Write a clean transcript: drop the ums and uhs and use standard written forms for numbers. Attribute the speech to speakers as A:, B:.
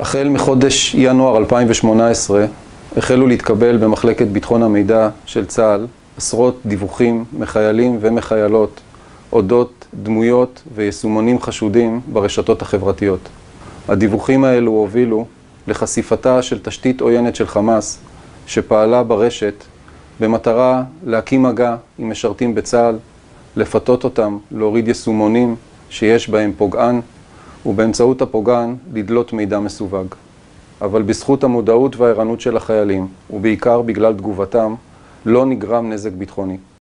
A: החל מחודש ינואר 2018 החלו להתקבל במחלקת ביטחון המידע של צה"ל עשרות דיווחים מחיילים ומחיילות אודות דמויות ויישומונים חשודים ברשתות החברתיות. הדיווחים האלו הובילו לחשיפתה של תשתית עוינת של חמאס שפעלה ברשת במטרה להקים מגע עם משרתים בצה"ל, לפתות אותם להוריד יישומונים שיש בהם פוגען ובאמצעות הפוגען לדלות מידע מסווג. אבל בזכות המודעות והערנות של החיילים ובעיקר בגלל תגובתם לא נגרם נזק ביטחוני.